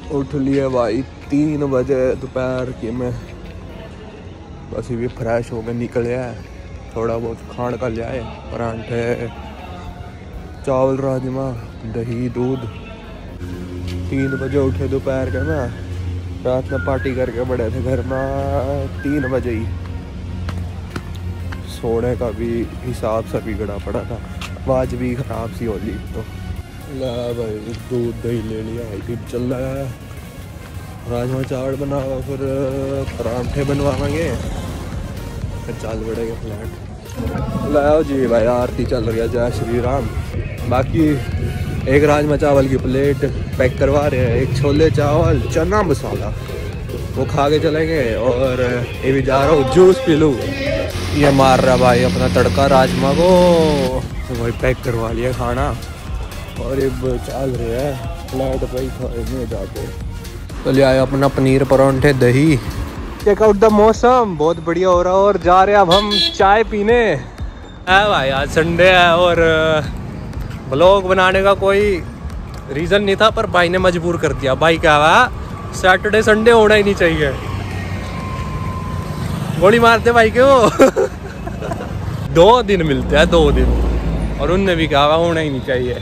उठ लिए भाई 3 बजे दोपहर की में, बस भी फ्रेश हो गए निकले है। थोड़ा बहुत खान का लिया है, परांठे, चावल, राजमा, दही, दूध। 3 बजे उठे दोपहर के में, रात में पार्टी करके बड़े थे घर में 3 बजे ही। सोने का भी हिसाब सा बिगड़ा पड़ा था, आवाज भी खराब सी हो ली। तो ला भाई दूध दही ले लिया है, फिर चल रहा है राजमा चावल बनावा, फिर परांठे बनवाएंगे, फिर चल पड़ेगा फ्लैट। लाओ जी भाई आरती चल रही है, जय श्री राम। बाकी एक राजमा चावल की प्लेट पैक करवा रहे हैं, एक छोले चावल चना मसाला वो खा के चलेंगे, और ये भी जा रहा हूँ जूस पी लूँ। ये मार रहा भाई अपना तड़का राजमा को, तो भाई पैक करवा लिया खाना, और ये चल रहे हैं फ्लैट पर खाने जाके। तो ले आए अपना पनीर परांठे दही। चेक आउट द मौसम बहुत बढ़िया हो रहा है, और जा रहे हैं अब हम चाय पीने। है भाई आज संडे है, और ब्लॉग बनाने का कोई रीज़न नहीं था, पर भाई ने मजबूर कर दिया। भाई क्या हुआ, सैटरडे संडे होना ही नहीं चाहिए, गोली मारते भाई के वो 2 दिन मिलते हैं, 2 दिन, और उनने भी कहा होना ही नहीं चाहिए।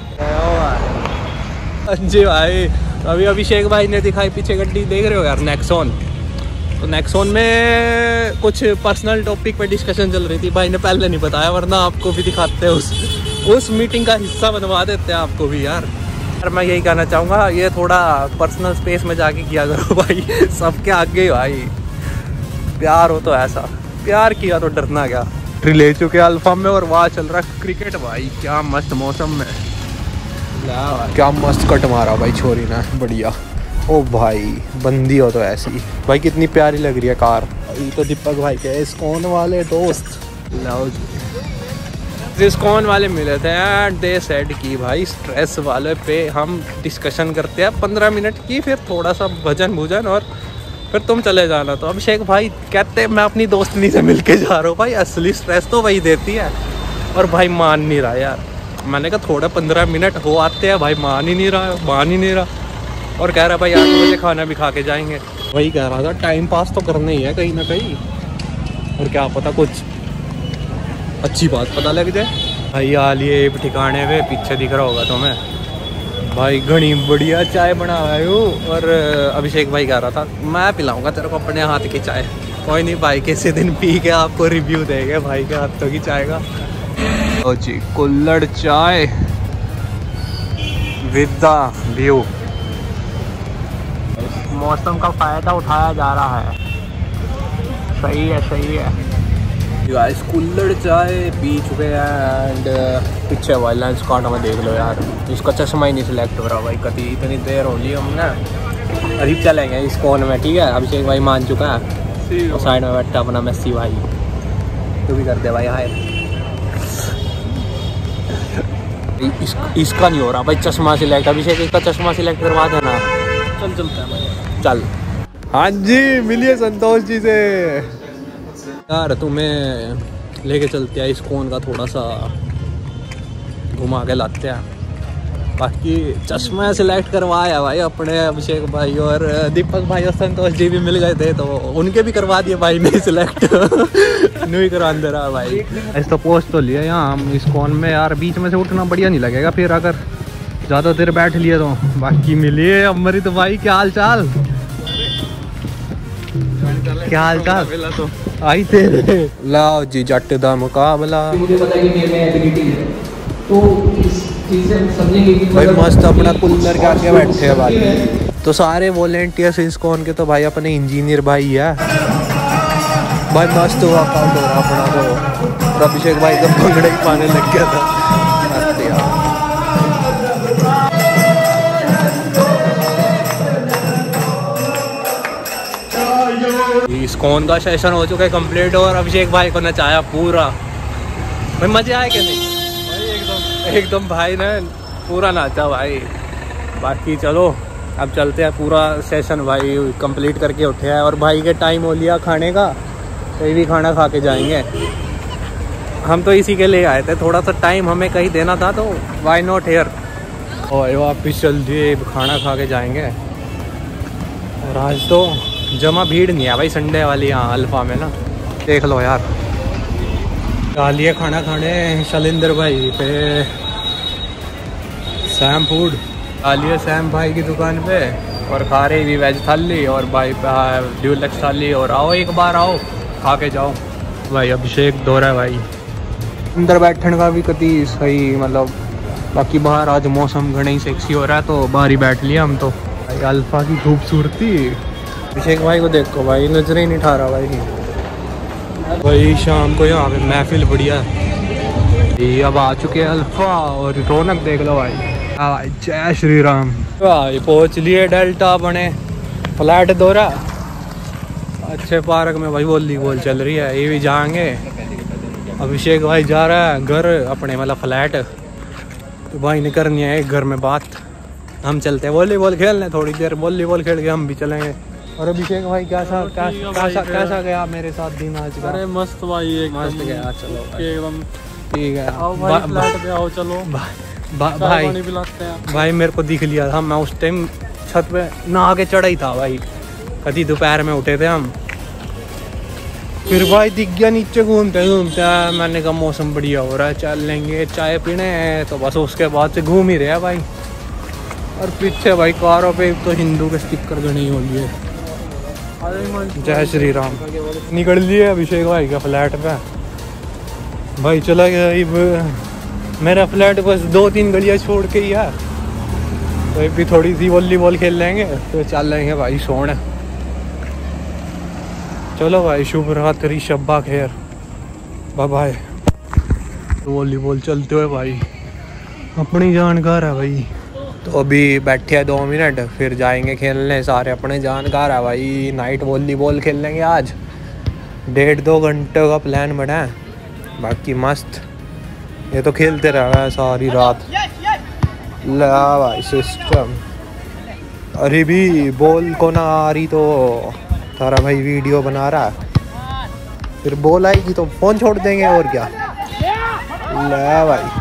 जी भाई अभी अभिषेक भाई ने दिखाई पीछे गड्डी, देख रहे हो यार, नेक्सॉन। तो नेक्सॉन में कुछ पर्सनल टॉपिक पे डिस्कशन चल रही थी, भाई ने पहले नहीं बताया, वरना आपको भी दिखाते हैं, उस मीटिंग का हिस्सा बनवा देते हैं आपको भी यार। मैं यही कहना चाहूँगा, ये थोड़ा पर्सनल स्पेस में जाके किया करो भाई, सबके आगे भाई। प्यार हो तो ऐसा, प्यार किया तो डरना क्या। ले चुके अल्फा में, और वहाँ चल रहा क्रिकेट भाई, क्या मस्त मौसम में, क्या मस्त कट मारा भाई छोरी ने, बढ़िया। ओ भाई बंदी हो तो ऐसी भाई, कितनी प्यारी लग रही है कार। ये तो दीपक भाई के इस्कॉन वाले दोस्त, लाओ जी इस्कॉन वाले मिले थे एंड दे सेड कि भाई स्ट्रेस वाले पे हम डिस्कशन करते हैं 15 मिनट की, फिर थोड़ा सा भजन भुजन, और फिर तुम चले जाना। तो अभिषेक भाई कहते मैं अपनी दोस्तनी से मिलके जा रहा हूँ भाई, असली स्ट्रेस तो वही देती है, और भाई मान नहीं रहा यार। मैंने कहा थोड़ा 15 मिनट हो आते हैं, भाई मान ही नहीं रहा, और कह रहा भाई 8 बजे खाना भी खा के जाएंगे। वही कह रहा था, टाइम पास तो करना ही है कहीं ना कहीं, और क्या पता कुछ अच्छी बात पता लग जाए। भाई आ लिए ठिकाने पे, पीछे दिख रहा होगा तुम्हें भाई, घनी बढ़िया चाय बना रहा हूँ। और अभिषेक भाई कह रहा था मैं पिलाऊंगा तेरे को अपने हाथ की चाय। कोई नहीं भाई, किसी दिन पी के आपको रिव्यू देंगे भाई के हाथों की चाय का। ओ जी कुल्हड़ चाय विद द व्यू। मौसम का फायदा उठाया जा रहा है, सही है। गाइस कुल्हड़ चाय पी चुके हैं, एंड पीछे भाई लंच काउंटर में देख लो यार, इसका चश्मा ही नहीं सिलेक्ट हो रहा भाई, कभी इतनी देर हो ली हमने। अभी चलेंगे इस कोन में, ठीक है। अभिषेक भाई मान चुका है, और साइड में बैठा अपना मेसी भाई, तू भी कर दे भाई हाय। इसका नहीं हो रहा भाई चश्मा सिलेक्ट, अभिषेक इसका चश्मा सिलेक्ट करवा देना। चल चलता है भाई, चल। हाँ जी मिलिए संतोष जी से यार, तुम्हें लेके चलते हैं इस कोन का, थोड़ा सा घुमा के लाते हैं। बाकी चश्मा सिलेक्ट करवाया भाई अपने अभिषेक भाई, और दीपक भाई और संतोष जी भी मिल गए थे, तो उनके भी करवा दिए भाई ने सिलेक्ट नहीं करवा दे रहा भाई। ऐसा तो पोस्ट तो लिया यहाँ हम इस कोन में यार, बीच में से उठना बढ़िया नहीं लगेगा फिर अगर ज़्यादा देर बैठ लिए तो। बाकी मिलिए अमृत भाई, क्या हाल चाल, क्या हाल चाल तो आई थे। लाओ जी जट दा मुकाबला। मुझे पता है कि मेरे में एबिलिटी है, तो इस चीज़ से समझेंगे कि भाई मस्त अपना कूलर के आगे बैठे हैं भाई। तो सारे वॉलेंटियर्स इस्कॉन के तो भाई अपने इंजीनियर भाई है भाई, मस्त वर्कआउट हो रहा अपना तो। और अभिषेक भाई तो भंगड़े ही पाने लग गया था। इस्कॉन का सेशन हो चुका है कंप्लीट, और अभिषेक भाई को नचाया पूरा भाई। मजे आए कि नहीं भाई? एकदम भाई ने पूरा नाचा भाई। बाकी चलो अब चलते हैं, पूरा सेशन भाई कंप्लीट करके उठे हैं, और भाई के टाइम हो लिया खाने का, कहीं भी खाना खा के जाएंगे। हम तो इसी के लिए आए थे, थोड़ा सा टाइम हमें कहीं देना था, तो वाई नॉट हेयर। और वापिस चल दिए, खाना खा के जाएंगे। और आज तो जमा भीड़ नहीं है भाई संडे वाली यहाँ अल्फा में ना, देख लो यार। डालिए खाना खाने शैलेंद्र भाई पे, सैम फूड डालिए सैम भाई की दुकान पे, और खा रही भी वेज थाली और भाई ड्यूलक्स थाली। और आओ एक बार आओ खा के जाओ भाई। अभिषेक दो रहा है भाई, अंदर बैठने का भी कति सही मतलब, बाकी बाहर आज मौसम घना ही सेक्सी हो रहा है तो बाहर ही बैठ लिया हम तो भाई। अल्फा की खूबसूरती, अभिषेक भाई को देखो भाई, नजर ही नहीं ठा रहा भाई। शाम को यहाँ पे महफिल बढ़िया है। अब आ चुके हैं अल्फा और रौनक देख लो भाई। जय श्री राम भाई, पहुँच लिए डेल्टा बने फ्लैट दौरा। अच्छे पार्क में भाई वॉलीबॉल चल रही है, ये भी जाएंगे। अभिषेक भाई जा रहा है घर अपने वाला फ्लैट, तो भाई ने करनी है एक घर में बात। हम चलते हैं वॉलीबॉल खेलने, थोड़ी देर वॉलीबॉल खेल के हम भी चलेंगे। और अभिषेक भाई कैसा गया मेरे साथ दिन आज का? अरे मस्त भाई, एक मस्त गया। चलो एकदम ठीक है, आओ भाई फ्लैट पे आओ, चलो भाई मेरे को दिख लिया था, मैं उस टाइम छत पे नहा के चढ़ा ही था भाई, कभी दोपहर में उठे थे हम। फिर भाई दिख गया नीचे घूमते घूमते, मैंने कहा मौसम बढ़िया हो रहा है चल लेंगे चाय पीने, तो बस उसके बाद से घूम ही रहा भाई। और पीछे भाई कारों पे तो हिंदू के स्टिकर गणी हो लिए। जय श्री राम निकल लिए अभिषेक भाई का फ्लैट पे भाई, चला गया। मेरा फ्लैट बस 2-3 गलियाँ छोड़ के ही है, तो भी थोड़ी सी वॉलीबॉल खेल लेंगे तो चल लेंगे भाई सोने। चलो भाई शुभ रात्रि, शब्बा खैर, बाय बाय। वॉलीबॉल चलते हुए भाई, अपनी जानकार है भाई। तो अभी बैठे हैं 2 मिनट, फिर जाएंगे खेलने, सारे अपने जानकार है भाई। नाइट वॉलीबॉल खेल लेंगे आज, 1.5-2 घंटे का प्लान बना है, बाकी मस्त। ये तो खेलते रहा है सारी रात। ला भाई सिस्टम, अरे भी बॉल को ना आ रही तो तारा भाई वीडियो बना रहा है, फिर बॉल आएगी तो फ़ोन छोड़ देंगे और क्या। ला भाई,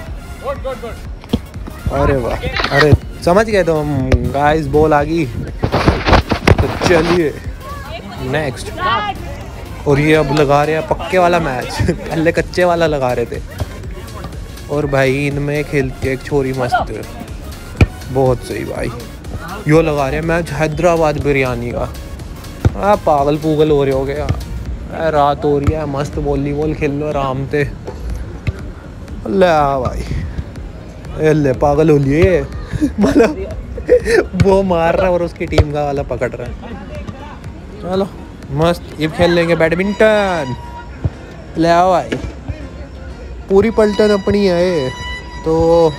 अरे वाह, अरे समझ गए तो हम गाइस, बॉल आ गई तो चलिए नेक्स्ट। और ये अब लगा रहे हैं पक्के वाला मैच पहले कच्चे वाला लगा रहे थे। और भाई इनमें खेलती है एक छोरी मस्त, बहुत सही भाई। यो लगा रहे हैं मैच हैदराबाद बिरयानी का। पागल पूगल हो रहे हो गया, रात हो रही है, मस्त वॉलीबॉल खेल लो आराम से। ले भाई, ले पागल हो लिए मतलब वो मार रहा है और उसकी टीम का वाला पकड़ रहा है। चलो मस्त, ये खेल लेंगे बैडमिंटन। ले आओ भाई, पूरी पलटन अपनी है तो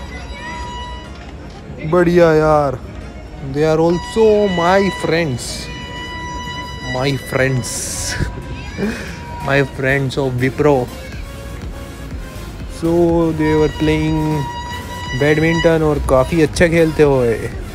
बढ़िया यार। They are also my friends, my friends of Wipro. So they were playing badminton और काफ़ी अच्छा खेलते हुए।